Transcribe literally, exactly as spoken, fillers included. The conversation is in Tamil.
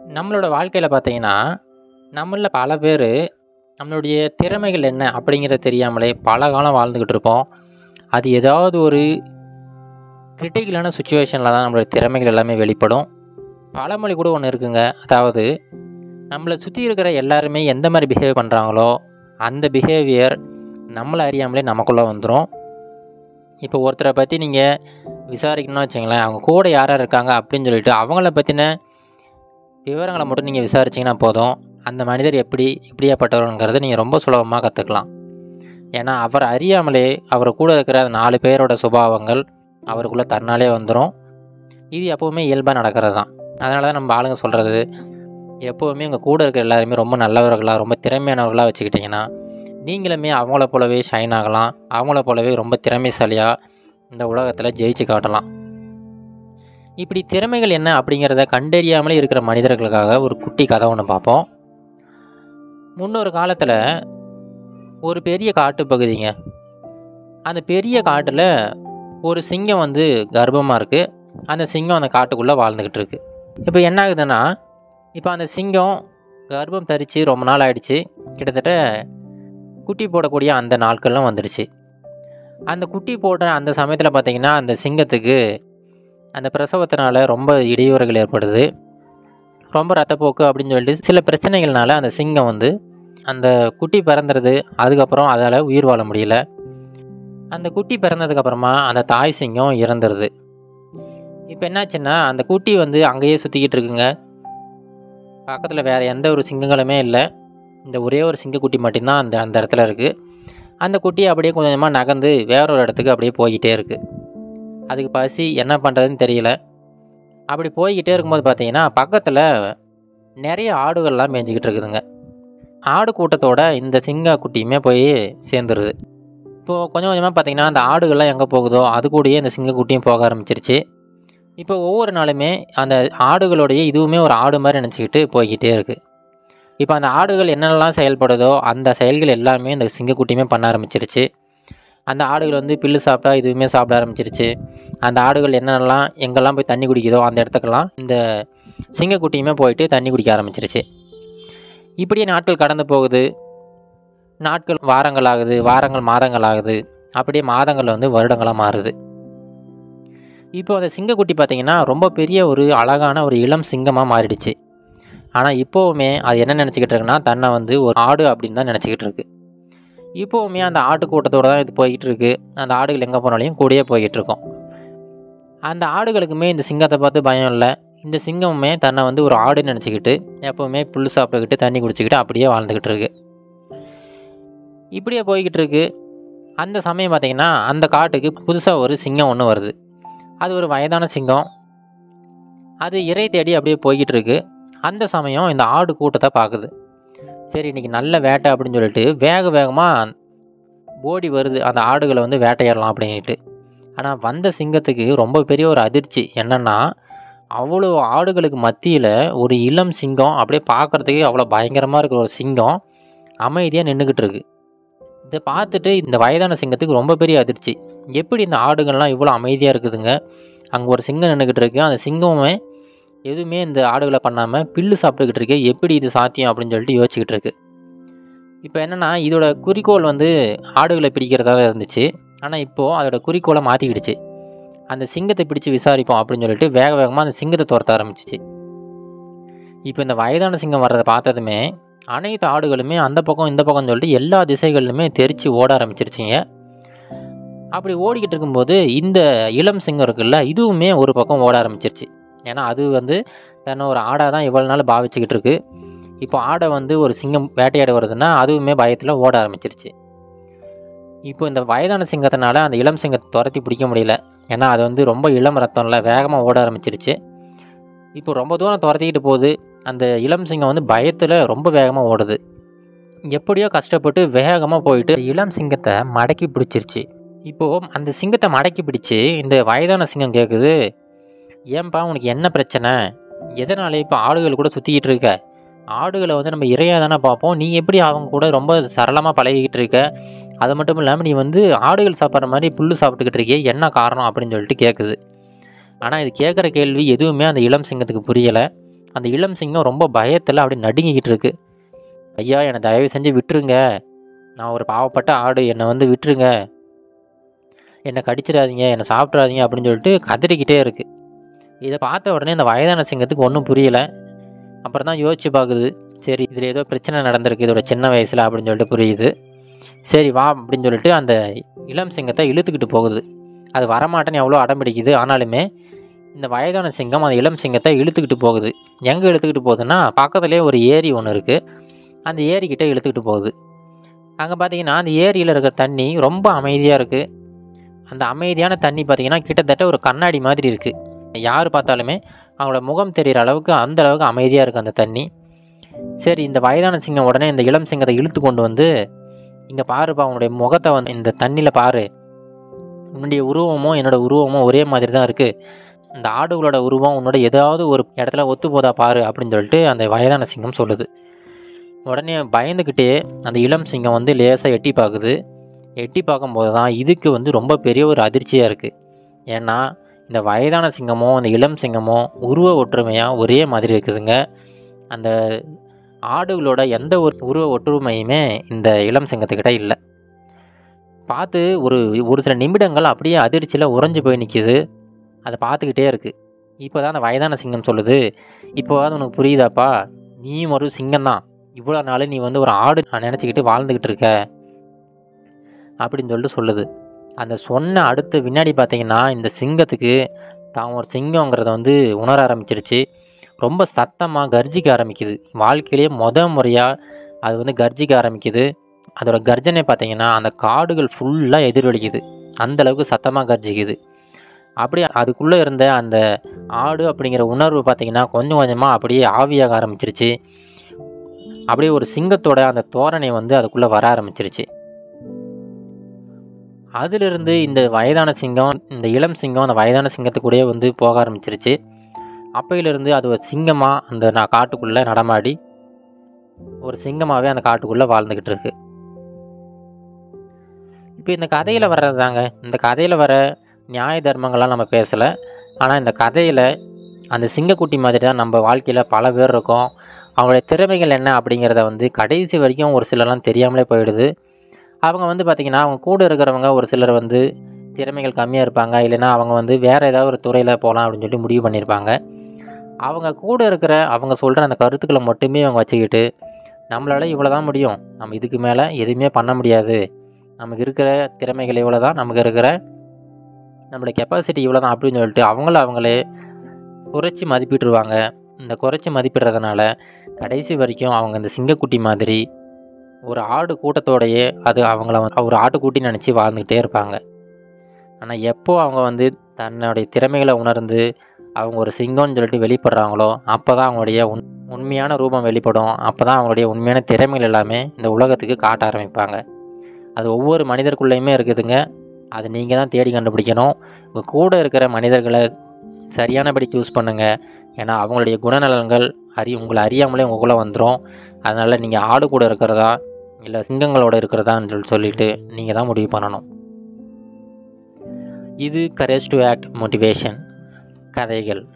நம்மளோட வாழ்க்கையில பார்த்தீங்கன்னா, நம்மள்ல பல பேரு நம்மளுடைய திறமைகள் என்ன அப்படிங்கிறது தெரியாமலே பல காலம் வாழ்ந்துகிட்டு இருப்போம். அது ஏதாவது ஒரு கிரிட்டிக்கலான சிச்சுவேஷன்ல தான் நம்மளுடைய திறமைகள் எல்லாமே வெளிப்படும். பழமொழி கூட ஒண்ணு இருக்குங்க. அதாவது நம்மள சுத்தி இருக்கிற எல்லாருமே எந்த மாரி பிஹேவ் பண்றாங்களோ, அந்த பிஹேவியர் நம்மள அறியாமலே நமக்குள்ள வந்துரும். இப்போ ஒருத்தர பத்தி நீங்க விசாரிக்கணும்னு வச்சுக்கங்களேன், அவங்க கூட யார் யார் இருக்காங்க அப்படின்னு சொல்லிட்டு அவங்கள பத்தின விவரங்கள மட்டும் நீங்க விசாரிச்சீங்கன்னா போதும். அந்த மனிதர் எப்படி எப்படியாப்பட்டவர்ங்கிறத நீங்க ரொம்ப சுலபமா கத்துக்கலாம். ஏன்னா, அவர அறியாமலே அவர் கூட இருக்கிற அந்த நாலு பேரோட சுபாவங்கள் அவருக்குள்ள தன்னாலே வந்துரும். இது எப்பவுமே இயல்பா நடக்கிறது தான். அதனால தான் நம்ம ஆளுங்க சொல்றது, எப்பவுமே உங்க கூட இருக்கிற எல்லாருமே ரொம்ப நல்லவர்களா, ரொம்ப திறமையானவர்களா வச்சுக்கிட்டீங்கன்னா, நீங்களுமே அவங்கள போலவே ஷைன் ஆகலாம். அவங்கள போலவே ரொம்ப திறமைசாலியா இந்த உலகத்துல ஜெயிச்சு காட்டலாம். இப்படி திறமைகள் என்ன அப்படிங்கிறத கண்டறியாமலே இருக்கிற மனிதர்களுக்காக ஒரு குட்டி கதை ஒன்று பார்ப்போம். முன்னொரு காலத்துல ஒரு பெரிய காட்டு பகுதிங்க. அந்த பெரிய காட்டுல ஒரு சிங்கம் வந்து கர்ப்பமா இருக்கு. அந்த சிங்கம் அந்த காட்டுக்குள்ள வாழ்ந்துகிட்டு இருக்கு. இப்போ என்ன ஆகுதுன்னா, இப்போ அந்த சிங்கம் கர்ப்பம் தரிச்சு ரொம்ப நாள் ஆயிடுச்சு. கிட்டத்தட்ட குட்டி போடக்கூடிய அந்த நாட்கள்லாம் வந்துடுச்சு. அந்த குட்டி போடுற அந்த சமயத்தில் பார்த்தீங்கன்னா, அந்த சிங்கத்துக்கு அந்த பிரசவத்தினால ரொம்ப இடையூறுகள் ஏற்படுது. ரொம்ப ரத்தப்போக்கு அப்படின்னு சொல்லிட்டு சில பிரச்சனைகள்னால அந்த சிங்கம் வந்து அந்த குட்டி பிறந்துடுது. அதுக்கப்புறம் அதால் உயிர் வாழ முடியல. அந்த குட்டி பிறந்ததுக்கப்புறமா அந்த தாய் சிங்கம் இறந்துடுது. இப்போ என்னாச்சுன்னா, அந்த குட்டி வந்து அங்கேயே சுற்றிக்கிட்டு இருக்குங்க. பக்கத்தில் வேறு எந்த ஒரு சிங்கங்களுமே இல்லை. இந்த ஒரே ஒரு சிங்கக்குட்டி மட்டும்தான் அந்த அந்த இடத்துல இருக்குது. அந்த குட்டி அப்படியே கொஞ்சம் கொஞ்சமாக நகர்ந்து வேற ஒரு இடத்துக்கு அப்படியே போய்கிட்டே இருக்குது. அதுக்கு பசி என்ன பண்ணுறதுன்னு தெரியல. அப்படி போய்கிட்டே இருக்கும்போது பார்த்தீங்கன்னா, பக்கத்தில் நிறைய ஆடுகள்லாம் மேய்ஞ்சிக்கிட்டு இருக்குதுங்க. ஆடு கூட்டத்தோட இந்த சிங்க குட்டியுமே போய் சேர்ந்துருது. இப்போது கொஞ்சம் கொஞ்சமாக பார்த்தீங்கன்னா, அந்த ஆடுகள்லாம் எங்கே போகுதோ அது கூடயே இந்த சிங்கக்குட்டியும் போக ஆரம்பிச்சிருச்சு. இப்போ ஒவ்வொரு நாளுமே அந்த ஆடுகளுடைய இதுவுமே ஒரு ஆடு மாதிரி நினச்சிக்கிட்டு போய்கிட்டே இருக்குது. இப்போ அந்த ஆடுகள் என்னென்னலாம் செயல்படுதோ அந்த செயல்கள் எல்லாமே இந்த சிங்கக்குட்டியுமே பண்ண ஆரம்பிச்சிருச்சு. அந்த ஆடுகள் வந்து புல்லு சாப்பிட்டா இதுவுமே சாப்பிட ஆரம்பிச்சிருச்சு. அந்த ஆடுகள் என்னென்னலாம் எங்கெல்லாம் போய் தண்ணி குடிக்குதோ அந்த இடத்துக்கெல்லாம் இந்த சிங்கக்குட்டியுமே போயிட்டு தண்ணி குடிக்க ஆரம்பிச்சிருச்சு. இப்படியே நாட்கள் கடந்து போகுது. நாட்கள் வாரங்கள் ஆகுது, வாரங்கள் மாதங்கள் ஆகுது. அப்படியே மாதங்கள் வந்து வருடங்களாக மாறுது. இப்போ அந்த சிங்கக்குட்டி பார்த்தீங்கன்னா, ரொம்ப பெரிய ஒரு அழகான ஒரு இளம் சிங்கமாக மாறிடுச்சு. ஆனால் இப்போவுமே அது என்ன நினச்சிக்கிட்டு இருக்குன்னா, தன்னை வந்து ஒரு ஆடு அப்படின்னு தான் நினச்சிக்கிட்டு இருக்கு. இப்போவுமே அந்த ஆட்டு கூட்டத்தோடு தான் இது போய்கிட்டு இருக்கு. அந்த ஆடுகள் எங்கே போனாலையும் கூடயே போய்கிட்டு இருக்கும். அந்த ஆடுகளுக்குமே இந்த சிங்கத்தை பார்த்து பயம் இல்லை. இந்த சிங்கமுமே தன்னை வந்து ஒரு ஆடுன்னு நினச்சிக்கிட்டு எப்போவுமே புல் சாப்பிட்டுக்கிட்டு தண்ணி குடிச்சிக்கிட்டு அப்படியே வாழ்ந்துக்கிட்டு இருக்கு. இப்படியே போய்கிட்டு இருக்கு. அந்த சமயம் பார்த்திங்கன்னா, அந்த காட்டுக்கு புதுசாக ஒரு சிங்கம் ஒன்று வருது. அது ஒரு வயதான சிங்கம். அது இறை தேடி அப்படியே போய்கிட்டு இருக்கு. அந்த சமயம் இந்த ஆடு கூட்டத்தை பார்க்குது. சரி, இன்றைக்கி நல்ல வேட்டை அப்படின்னு சொல்லிட்டு வேக வேகமாக ஓடி வருது அந்த ஆடுகளை வந்து வேட்டையாடலாம் அப்படின்ட்டு. ஆனால் வந்த சிங்கத்துக்கு ரொம்ப பெரிய ஒரு அதிர்ச்சி என்னென்னா, அவ்வளோ ஆடுகளுக்கு மத்தியில் ஒரு இளம் சிங்கம் அப்படியே பார்க்குறதுக்கு அவ்வளோ பயங்கரமாக இருக்கிற ஒரு சிங்கம் அமைதியாக நின்றுக்கிட்டு இருக்கு. இதை பார்த்துட்டு இந்த வயதான சிங்கத்துக்கு ரொம்ப பெரிய அதிர்ச்சி. எப்படி இந்த ஆடுகள்லாம் இவ்வளோ அமைதியாக இருக்குதுங்க, அங்கே ஒரு சிங்கம் நின்றுக்கிட்டு இருக்கு, அந்த சிங்கமே எதுவுமே இந்த ஆடுகளை பண்ணாமல் பில்லு சாப்பிட்டுக்கிட்டு இருக்கு, எப்படி இது சாத்தியம் அப்படின்னு சொல்லிட்டு யோசிச்சுக்கிட்டு இருக்கு. இப்போ என்னென்னா, இதோட குறிக்கோள் வந்து ஆடுகளை பிடிக்கிறதா தான் இருந்துச்சு. ஆனால் இப்போது அதோட குறிக்கோளை மாற்றிக்கிடுச்சு. அந்த சிங்கத்தை பிடிச்சி விசாரிப்போம் அப்படின்னு சொல்லிட்டு வேக வேகமாக அந்த சிங்கத்தை துரத்த ஆரம்பிச்சிச்சு. இப்போ இந்த வயதான சிங்கம் வர்றதை பார்த்ததுமே அனைத்து ஆடுகளுமே அந்த பக்கம் இந்த பக்கம் சொல்லிட்டு எல்லா திசைகளிலுமே தெரிச்சு ஓட ஆரம்பிச்சிருச்சிங்க. அப்படி ஓடிக்கிட்டு இருக்கும்போது இந்த இளம் சிங்கம் இருக்குல்ல, இதுவுமே ஒரு பக்கம் ஓட ஆரம்பிச்சிருச்சு. ஏன்னா அது வந்து தன்னை ஒரு ஆடாக தான் இவ்வளோ நாள் பாவிச்சுக்கிட்டு இருக்கு. இப்போ ஆடை வந்து ஒரு சிங்கம் வேட்டையாட வருதுன்னா அதுவுமே பயத்தில் ஓட ஆரம்பிச்சிருச்சு. இப்போ இந்த வயதான சிங்கத்தினால அந்த இளம் சிங்கத்தை துரத்தி பிடிக்க முடியல. ஏன்னா அது வந்து ரொம்ப இளம் ரத்தம்ல வேகமாக ஓட ஆரம்பிச்சிருச்சு. இப்போ ரொம்ப தூரம் துரத்திக்கிட்டு போகுது. அந்த இளம் சிங்கம் வந்து பயத்தில் ரொம்ப வேகமாக ஓடுது. எப்படியோ கஷ்டப்பட்டு வேகமாக போயிட்டு இளம் சிங்கத்தை மடக்கி பிடிச்சிருச்சு. இப்போது அந்த சிங்கத்தை மடக்கி பிடிச்சி இந்த வயதான சிங்கம் கேட்குது, ஏன்பா உனக்கு என்ன பிரச்சனை, எதனால இப்போ ஆடுகள் கூட சுற்றிக்கிட்டு இருக்க, ஆடுகளை வந்து நம்ம இறையாக தானே பார்ப்போம், நீ எப்படி அவங்க கூட ரொம்ப சரளமாக பழகிக்கிட்டு இருக்க, அது மட்டும் இல்லாமல் நீ வந்து ஆடுகள் சாப்பிட்ற மாதிரி புல் சாப்பிட்டுக்கிட்டு இருக்கியே, என்ன காரணம் அப்படின்னு சொல்லிட்டு கேட்குது. ஆனால் இது கேட்குற கேள்வி எதுவுமே அந்த இளம் சிங்கத்துக்கு புரியலை. அந்த இளம் சிங்கம் ரொம்ப பயத்தில் அப்படி நடுங்கிக்கிட்டு இருக்கு. ஐயா, என்னை தயவு செஞ்சு விட்டுருங்க, நான் ஒரு பாவப்பட்ட ஆடு, என்னை வந்து விட்டுருங்க, என்னை கடிச்சிடாதீங்க, என்னை சாப்பிட்றாதீங்க அப்படின்னு சொல்லிட்டு கதறிக்கிட்டே இருக்குது. இதை பார்த்த உடனே இந்த வயதான சிங்கத்துக்கு ஒன்றும் புரியலை. அப்புறம் தான் யோசிச்சு பார்க்குது, சரி இதில் ஏதோ பிரச்சனை நடந்திருக்கு இதோட சின்ன வயசில் அப்படின்னு சொல்லிட்டு புரியுது. சரி வா அப்படின்னு சொல்லிட்டு அந்த இளம் சிங்கத்தை இழுத்துக்கிட்டு போகுது. அது வரமாட்டேன்னு எவ்வளோ அடம் பிடிக்குது. ஆனாலுமே இந்த வயதான சிங்கம் அந்த இளம் சிங்கத்தை இழுத்துக்கிட்டு போகுது. எங்கே இழுத்துக்கிட்டு போகுதுன்னா, பக்கத்துலேயே ஒரு ஏரி ஒன்று இருக்குது, அந்த ஏரிக்கிட்ட இழுத்துக்கிட்டு போகுது. அங்கே பார்த்தீங்கன்னா அந்த ஏரியில் இருக்கிற தண்ணி ரொம்ப அமைதியாக இருக்குது. அந்த அமைதியான தண்ணி பார்த்திங்கன்னா கிட்டத்தட்ட ஒரு கண்ணாடி மாதிரி இருக்குது. யார் பார்த்தாலுமே அவங்களோட முகம் தெரிகிற அளவுக்கு அந்த அளவுக்கு அமைதியாக இருக்குது அந்த தண்ணி. சரி, இந்த வயதான சிங்கம் உடனே இந்த இளம் சிங்கத்தை இழுத்து கொண்டு வந்து, இங்கே பாருப்பா, உன்னுடைய முகத்தை வந்து இந்த தண்ணியில் பாரு, உன்னுடைய உருவமும் என்னோட உருவமும் ஒரே மாதிரி தான் இருக்குது, இந்த ஆடுகளோட உருவம் உன்னோட ஏதாவது ஒரு இடத்துல ஒத்து போதா பாரு அப்படின்னு சொல்லிட்டு அந்த வயதான சிங்கம் சொல்லுது. உடனே பயந்துக்கிட்டே அந்த இளம் சிங்கம் வந்து லேசாக எட்டி பார்க்குது. எட்டி பார்க்கும்போது தான் இதுக்கு வந்து ரொம்ப பெரிய ஒரு அதிர்ச்சியாக இருக்குது. ஏன்னா இந்த வயதான சிங்கமோ அந்த இளம் சிங்கமோ உருவ ஒற்றுமையாக ஒரே மாதிரி இருக்குதுங்க. அந்த ஆடுகளோட எந்த ஒரு உருவ ஒற்றுமையுமே இந்த இளம் சிங்கத்துக்கிட்ட இல்லை. பார்த்து ஒரு ஒரு சில நிமிடங்கள் அப்படியே அதிர்ச்சியில் உறைஞ்சி போய் நிற்கிது. அதை பார்த்துக்கிட்டே இருக்குது. இப்போ தான் அந்த வயதான சிங்கம் சொல்லுது, இப்போவாது உனக்கு புரியுதாப்பா, நீயும் ஒரு சிங்கம்தான், இவ்வளோ நாள் நீ வந்து ஒரு ஆடு நான் நினச்சிக்கிட்டு வாழ்ந்துக்கிட்டு இருக்க அப்படின்னு சொல்லிட்டு சொல்லுது. அந்த சொன்ன அடுத்த வினாடி பார்த்தீங்கன்னா இந்த சிங்கத்துக்கு தான் ஒரு சிங்கங்கிறத வந்து உணர ஆரம்பிச்சிருச்சு. ரொம்ப சத்தமாக கர்ஜிக்க ஆரம்பிக்குது. வாழ்க்கையிலேயே முத முறையாக அது வந்து கர்ஜிக்க ஆரம்பிக்குது. அதோட கர்ஜனை பார்த்தீங்கன்னா அந்த காடுகள் ஃபுல்லாக எதிரொலிக்குது. அந்தளவுக்கு சத்தமாக கர்ஜிக்குது. அப்படியே அதுக்குள்ளே இருந்த அந்த ஆடு அப்படிங்கிற உணர்வு பார்த்திங்கன்னா கொஞ்சம் கொஞ்சமாக அப்படியே ஆவியாக ஆரம்பிச்சிருச்சு. அப்படியே ஒரு சிங்கத்தோட அந்த தோரணை வந்து அதுக்குள்ளே வர ஆரம்பிச்சிருச்சு. அதிலிருந்து இந்த வயதான சிங்கம் இந்த இளம் சிங்கம் அந்த வயதான சிங்கத்துக்கூடயே வந்து போக ஆரம்பிச்சிருச்சு. அப்பையிலிருந்து அது ஒரு சிங்கமாக அந்த நான் காட்டுக்குள்ளே நடமாடி ஒரு சிங்கமாகவே அந்த காட்டுக்குள்ளே வாழ்ந்துக்கிட்டு இருக்கு. இப்போ இந்த கதையில் வர்றது தாங்க, இந்த கதையில் வர நியாய தர்மங்கள்லாம் நம்ம பேசலை. ஆனால் இந்த கதையில் அந்த சிங்கக்குட்டி மாதிரி தான் நம்ம வாழ்க்கையில் பல பேர் இருக்கோம். அவங்களுடைய திறமைகள் என்ன அப்படிங்கிறத வந்து கடைசி வரைக்கும் ஒரு சிலர்லாம் தெரியாமலே போயிடுது. அவங்க வந்து பார்த்திங்கன்னா அவங்க கூட இருக்கிறவங்க ஒரு சிலர் வந்து திறமைகள் கம்மியாக இருப்பாங்க, இல்லைன்னா அவங்க வந்து வேறு ஏதாவது ஒரு துறையில் போகலாம் அப்படின்னு சொல்லி முடிவு பண்ணியிருப்பாங்க. அவங்க கூட இருக்கிற அவங்க சொல்கிற அந்த கருத்துக்களை மட்டுமே அவங்க வச்சுக்கிட்டு, நம்மளால் இவ்வளோ தான் முடியும், நம்ம இதுக்கு மேலே எதுவுமே பண்ண முடியாது, நமக்கு இருக்கிற திறமைகள் இவ்வளோ தான், நமக்கு இருக்கிற நம்மளுடைய கெப்பாசிட்டி இவ்வளோ தான் அப்படின்னு சொல்லிட்டு அவங்கள அவங்களே குறைச்சி மதிப்பிட்டுருவாங்க. இந்த குறைச்சி மதிப்பிடுறதுனால கடைசி வரைக்கும் அவங்க இந்த சிங்கக்குட்டி மாதிரி ஒரு ஆடு கூட்டத்தோடையே அது அவங்கள ஒரு ஆட்டுக்குட்டி நினச்சி வாழ்ந்துக்கிட்டே இருப்பாங்க. ஆனால் எப்போ அவங்க வந்து தன்னுடைய திறமைகளை உணர்ந்து அவங்க ஒரு சிங்கம்னு சொல்லிட்டு வெளிப்படுறாங்களோ அப்போ தான் அவங்களுடைய உண் உண்மையான ரூபம் வெளிப்படும். அப்போ தான் அவங்களுடைய உண்மையான திறமைகள் எல்லாமே இந்த உலகத்துக்கு காட்ட ஆரம்பிப்பாங்க. அது ஒவ்வொரு மனிதருக்குள்ளேயுமே இருக்குதுங்க. அது நீங்கள் தான் தேடி கண்டுபிடிக்கணும். உங்கள் கூட இருக்கிற மனிதர்களை சரியானபடி சூஸ் பண்ணுங்கள். ஏன்னா அவங்களுடைய குணநலன்கள் அறி உங்களை அறியாமலே உங்களுக்குள்ளே வந்துடும். அதனால் நீங்கள் ஆடு கூட இருக்கிறதா இல்லை சிங்கங்களோடு இருக்கிறதான்னு சொல்லி சொல்லிவிட்டு நீங்கள் தான் முடிவு பண்ணணும். இது கரேஜ் டு ஆக்ட் மோட்டிவேஷன் கதைகள்.